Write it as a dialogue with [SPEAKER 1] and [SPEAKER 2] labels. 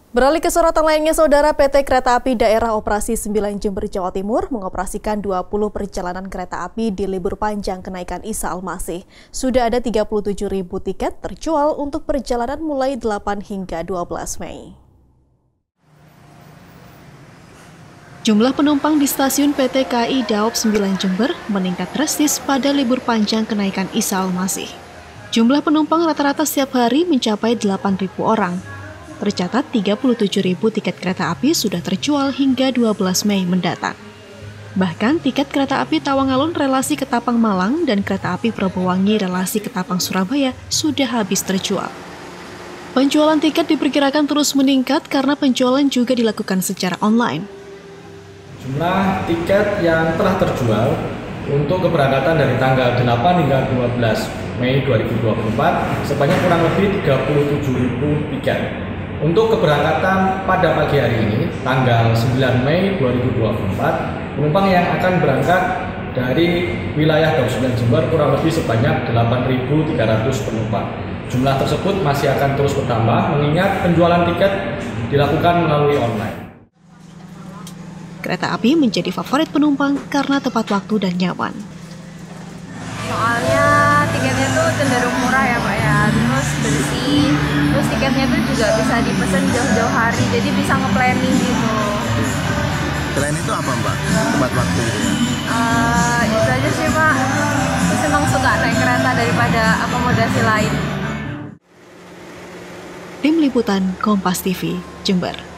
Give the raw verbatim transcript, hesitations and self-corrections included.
[SPEAKER 1] Beralih ke sorotan lainnya, Saudara, P T Kereta Api Daerah Operasi sembilan Jember, Jawa Timur mengoperasikan dua puluh perjalanan kereta api di libur panjang kenaikan Isa Al-Masih. Sudah ada tiga puluh tujuh ribu tiket terjual untuk perjalanan mulai delapan hingga dua belas Mei. Jumlah penumpang di stasiun P T K A I Daop sembilan Jember meningkat drastis pada libur panjang kenaikan Isa Al-Masih. Jumlah penumpang rata-rata setiap hari mencapai delapan ribu orang. Tercatat tiga puluh tujuh ribu tiket kereta api sudah terjual hingga dua belas Mei mendatang. Bahkan tiket kereta api Tawang-Alun relasi Ketapang Malang dan kereta api Probowangi relasi Ketapang Surabaya sudah habis terjual. Penjualan tiket diperkirakan terus meningkat karena penjualan juga dilakukan secara online.
[SPEAKER 2] Jumlah tiket yang telah terjual untuk keberangkatan dari tanggal delapan hingga dua belas Mei dua ribu dua puluh empat sebanyak kurang lebih tiga puluh tujuh ribu tiket. Untuk keberangkatan pada pagi hari ini, tanggal sembilan Mei dua ribu dua puluh empat, penumpang yang akan berangkat dari wilayah Daop sembilan Jember kurang lebih sebanyak delapan ribu tiga ratus penumpang. Jumlah tersebut masih akan terus bertambah mengingat penjualan tiket dilakukan melalui online.
[SPEAKER 1] Kereta api menjadi favorit penumpang karena tepat waktu dan nyaman.
[SPEAKER 3] Soalnya tiketnya tuh cenderung murah ya Pak ya, terus bersih, terus tiketnya tuh juga bisa dipesan jauh-jauh hari, jadi bisa nge-planning gitu.
[SPEAKER 4] Selain itu apa Mbak? Tepat waktu gitu ya?
[SPEAKER 3] Uh, itu aja sih Pak, senang suka naik kereta daripada akomodasi lain.
[SPEAKER 1] Tim Liputan Kompas T V, Jember.